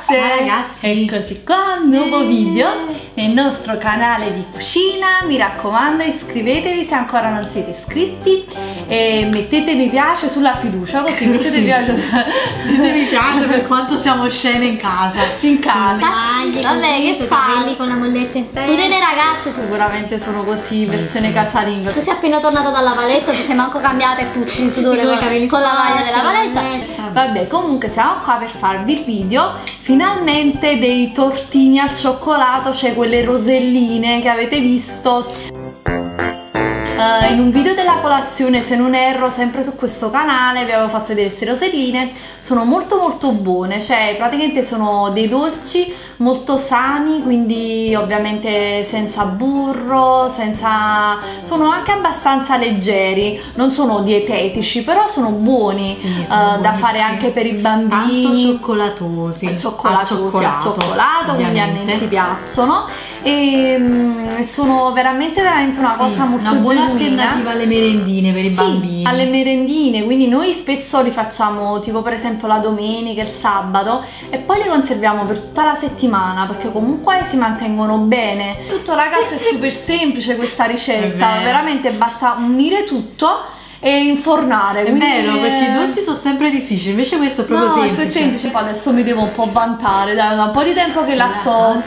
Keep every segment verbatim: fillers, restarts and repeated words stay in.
ragazze! Ciao ragazzi! Eccoci qua, nuovo video nel nostro canale di cucina. Mi raccomando, iscrivetevi se ancora non siete iscritti e mettete mi piace sulla fiducia, così mettete mi piace. Mettete mi piace per quanto siamo scene in casa. In casa. Maglie, vabbè, che fai? Con la molletta in testa. Pure le ragazze sicuramente sono così, versione casalinga. Tu sei appena tornato dalla palestra, ti sei manco cambiata e puzzi di sudore con, con la maglia della palestra. Vabbè, comunque siamo qua per farvi il video finalmente dei tortini al cioccolato, cioè quelle roselline che avete visto Uh, in un video della colazione, se non erro, sempre su questo canale vi avevo fatto vedere queste roselline. Sono molto molto buone, cioè praticamente sono dei dolci molto sani, quindi ovviamente senza burro, senza... sono anche abbastanza leggeri, non sono dietetici, però sono buoni, sì, sono uh, da fare anche per i bambini. Tanto cioccolatosi, al cioccolato, al cioccolato, sì, al cioccolato quindi a me si piacciono e um, sono veramente veramente una sì, cosa molto una buona genuina. Alternativa alle merendine per i sì, bambini. Alle merendine, quindi noi spesso li facciamo tipo per esempio la domenica, il sabato, e poi li conserviamo per tutta la settimana perché comunque si mantengono bene. Tutto ragazzi è super semplice questa ricetta, veramente basta unire tutto e infornare. È quindi... vero, perché i dolci sono sempre difficili, invece questo è proprio no, semplice. No, è semplice. Poi adesso mi devo un po' vantare, da un po' di tempo che la sto,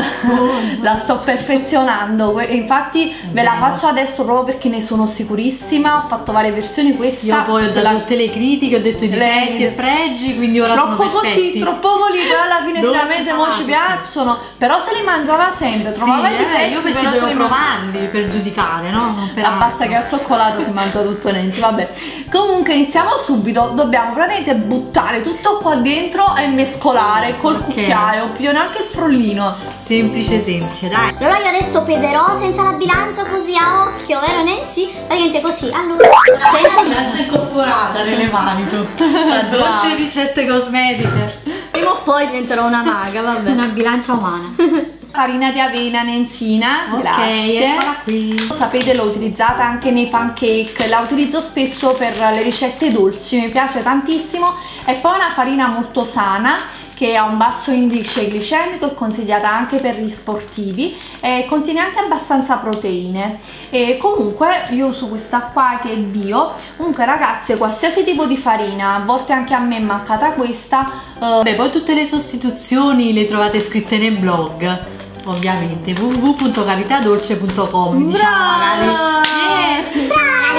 la sto perfezionando, e infatti ve la faccio adesso proprio perché ne sono sicurissima. Ho fatto varie versioni, questa io poi ho dato la... tutte le critiche, ho detto i difetti e pregi, quindi ora troppo sono perfetti. Così, troppo così, poi alla fine finalmente mo ci piacciono, però se li mangiava sempre, trovava sì, i difetti, eh, io perché però devo provarli man... per giudicare, no? Non per basta che al cioccolato si mangia tutto Nancy, vabbè. Comunque iniziamo subito, dobbiamo praticamente buttare tutto qua dentro e mescolare col okay. cucchiaio, più neanche il frollino. Semplice semplice, dai. Allora io adesso peserò senza la bilancia, così a occhio, vero Nancy? Praticamente così, allora senza la bilancia incorporata nelle mani tu. Tra dolci e ricette cosmetiche. Prima o poi diventerò una maga, vabbè. Una bilancia umana. Farina di avena nenzina, ok, grazie. Eccola qui. Sapete, l'ho utilizzata anche nei pancake, la utilizzo spesso per le ricette dolci, mi piace tantissimo. E poi una farina molto sana che ha un basso indice glicemico, è consigliata anche per gli sportivi e contiene anche abbastanza proteine. E comunque io uso questa qua che è bio. Comunque ragazze, qualsiasi tipo di farina, a volte anche a me è mancata questa. uh, Beh, poi tutte le sostituzioni le trovate scritte nel blog, ovviamente, w w w punto caritadolce punto com. Diciamo magari, yeah.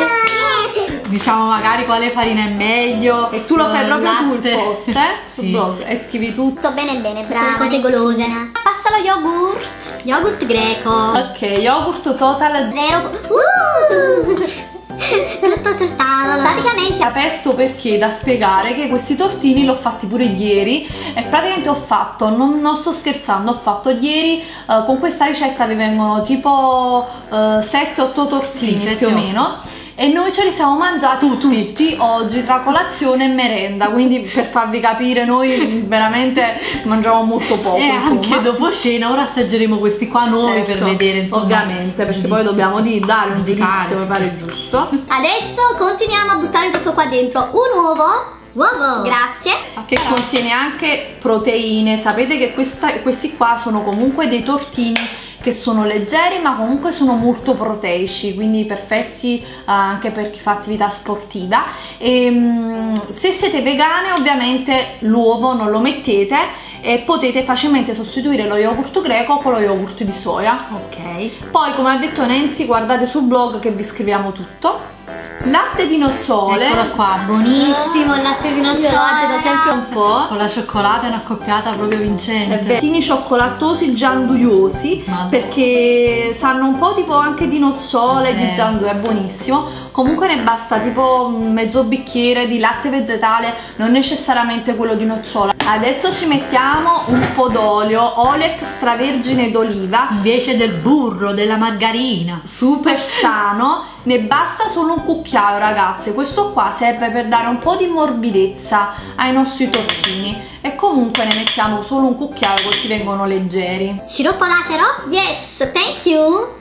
diciamo magari quale farina è meglio, e tu lo fai proprio tu il post, eh? Sul sì. blog, e scrivi tutto bene bene, brava, cose golose. Passa lo yogurt, yogurt greco. Ok, yogurt total zero. uh! Tutto sul tavolo. Praticamente aperto, perché da spiegare che questi tortini l'ho fatti pure ieri e praticamente ho fatto, non, non sto scherzando, ho fatto ieri uh, con questa ricetta vi vengono tipo uh, sette otto tortini sì, più o meno, e noi ce li siamo mangiati tutti. tutti oggi tra colazione e merenda, quindi per farvi capire noi veramente mangiamo molto poco e insomma. Anche dopo cena ora assaggeremo questi qua nuovi, certo, per vedere insomma, ovviamente, perché giudizio, poi dobbiamo di dare un giudizio, mi pare giusto. Adesso continuiamo a buttare tutto qua dentro un uovo. Uovo, grazie. Che allora contiene anche proteine. Sapete che questa, questi qua sono comunque dei tortini che sono leggeri ma comunque sono molto proteici, quindi perfetti uh, anche per chi fa attività sportiva. E um, se siete vegane ovviamente l'uovo non lo mettete e potete facilmente sostituire lo yogurt greco con lo yogurt di soia. Ok, poi come ha detto Nancy, guardate sul blog che vi scriviamo tutto. Latte di nocciole, eccolo qua, buonissimo il latte di nocciole, da sempre un po'. Con la cioccolata è un'accoppiata proprio vincente. Tortini cioccolatosi gianduiosi, Madonna, perché sanno un po' tipo anche di nocciole, eh. di giandu, è buonissimo. Comunque ne basta tipo mezzo bicchiere di latte vegetale, non necessariamente quello di nocciola. Adesso ci mettiamo un po' d'olio, olio extravergine d'oliva invece del burro, della margarina, super sano. Ne basta solo un cucchiaio ragazze, questo qua serve per dare un po' di morbidezza ai nostri tortini e comunque ne mettiamo solo un cucchiaio così vengono leggeri. Sciroppo d'acero? Yes, thank you.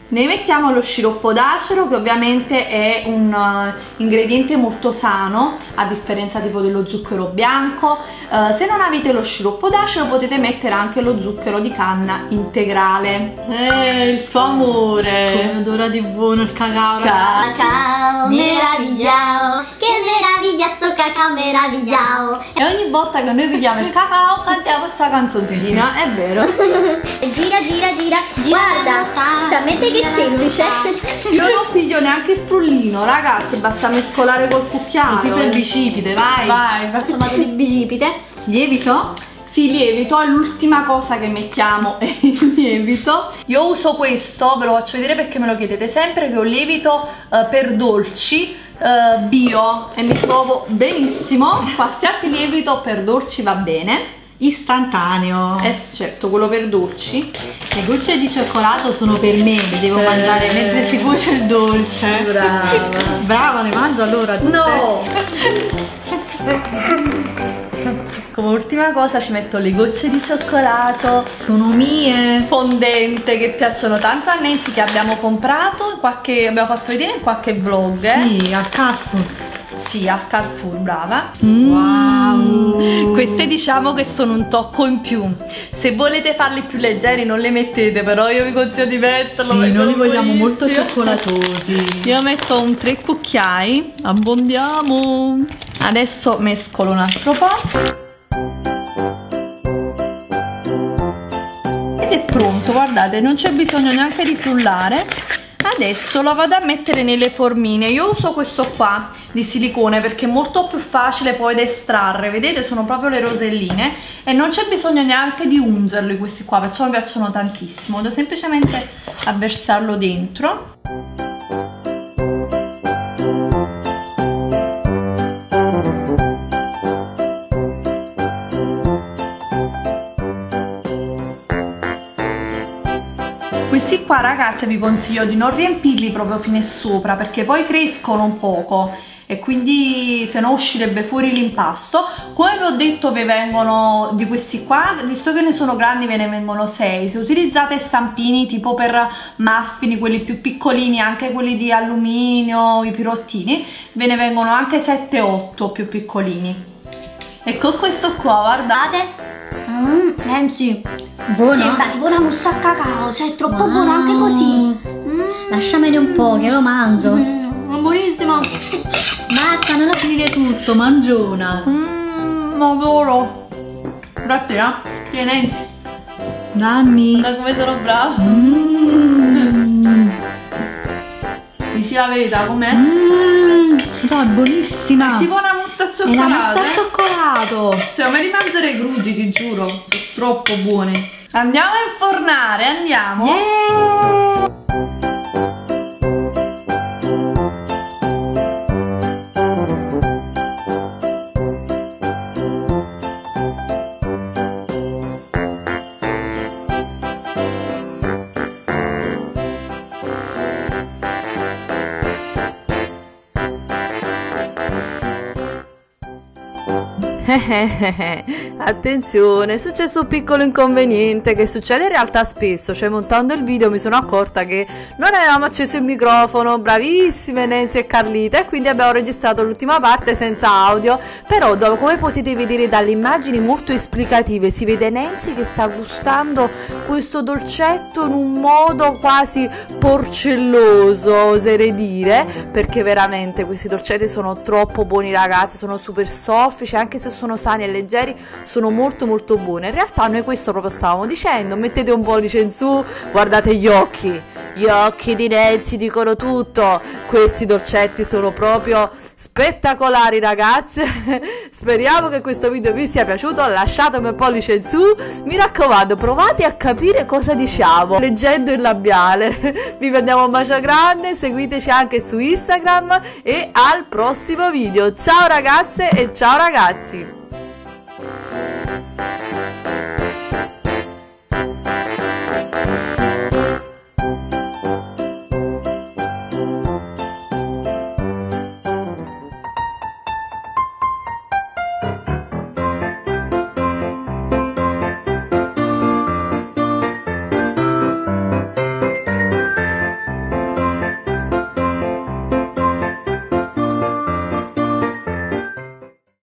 Ne mettiamo lo sciroppo d'acero, che ovviamente è un uh, ingrediente molto sano, a differenza tipo dello zucchero bianco. Uh, se non avete lo sciroppo d'acero potete mettere anche lo zucchero di canna integrale. Eh, il tuo amore! Come odora di buono il cacao! Cacao meravigliao, che meraviglia sto cacao meravigliao. E ogni volta che noi beviamo il cacao cantiamo questa canzoncina, è vero? Gira, gira, gira, guarda, talmente che è semplice. Io non piglio neanche il frullino, ragazzi, basta mescolare col cucchiaio. Così per bicipite, vai! Vai, Faccio vado di bicipite. Lievito? Sì, lievito è l'ultima cosa che mettiamo, è il lievito. Io uso questo, ve lo faccio vedere perché me lo chiedete sempre, che è un lievito uh, per dolci uh, bio e mi trovo benissimo. Qualsiasi lievito per dolci va bene. Istantaneo. Eh certo, quello per dolci. Le gocce di cioccolato sono per me, le devo Eh. mangiare mentre si cuoce il dolce. Brava. Brava, le mangio allora tutte. No! Come ultima cosa ci metto le gocce di cioccolato Sono mie. fondente che piacciono tanto a Nancy, che abbiamo comprato in qualche, abbiamo fatto vedere in qualche vlog. eh? Sì, al Carrefour. Sì, al Carrefour, brava. Wow. Queste diciamo che sono un tocco in più. Se volete farli più leggeri non le mettete, però io vi consiglio di metterlo. Sì, noi vengono li vogliamo molto buonissimi. cioccolatosi. Io metto un tre cucchiai, abbondiamo. Adesso mescolo un altro po'. Ed è pronto, guardate, non c'è bisogno neanche di frullare. Adesso lo vado a mettere nelle formine. Io uso questo qua di silicone perché è molto più facile poi da estrarre. Vedete, sono proprio le roselline e non c'è bisogno neanche di ungerli questi qua, perciò mi piacciono tantissimo. Devo semplicemente a versarlo dentro. Questi qua, ragazze, vi consiglio di non riempirli proprio fino a sopra perché poi crescono un poco e quindi se no uscirebbe fuori l'impasto. Come vi ho detto, vi vengono di questi qua, visto che ne sono grandi, ve ne vengono sei. Se utilizzate stampini tipo per muffin, quelli più piccolini, anche quelli di alluminio, i pirottini, ve ne vengono anche sette otto più piccolini. E con questo qua, guardate. Mmm, Nancy, Buono? sembra tipo una mousse al cacao, cioè è troppo Wow. buono anche così. Mm. Lasciamene un po' che lo mangio. Mm, buonissimo. Basta, non la finire tutto, mangiona. Mmm, adoro. Grazie, eh? Tieni, Nancy. Dammi. Guarda come sono brava. Mmm. Dici la verità, com'è? Mmm. No, è buonissima. Tipo una mousse al È una mousse cioccolato. al eh? cioccolato. Cioè, me li mangerei crudi, ti giuro. Sono troppo buoni. Andiamo a infornare, andiamo. Yeah. Attenzione, è successo un piccolo inconveniente che succede in realtà spesso, cioè montando il video mi sono accorta che non avevamo acceso il microfono, bravissime Nancy e Carlita, e quindi abbiamo registrato l'ultima parte senza audio, però dopo, come potete vedere dalle immagini molto esplicative, si vede Nancy che sta gustando questo dolcetto in un modo quasi porcelloso, oserei dire, perché veramente questi dolcetti sono troppo buoni, ragazzi, sono super soffici, anche se sono sani e leggeri, sono molto molto buoni. In realtà noi questo proprio stavamo dicendo, mettete un pollice in su, guardate gli occhi, gli occhi di Nancy dicono tutto, questi dolcetti sono proprio spettacolari, ragazze. Speriamo che questo video vi sia piaciuto, lasciatemi un pollice in su, mi raccomando, provate a capire cosa diciamo leggendo il labiale. Vi mandiamo un bacio grande, seguiteci anche su Instagram e al prossimo video. Ciao ragazze e ciao ragazzi.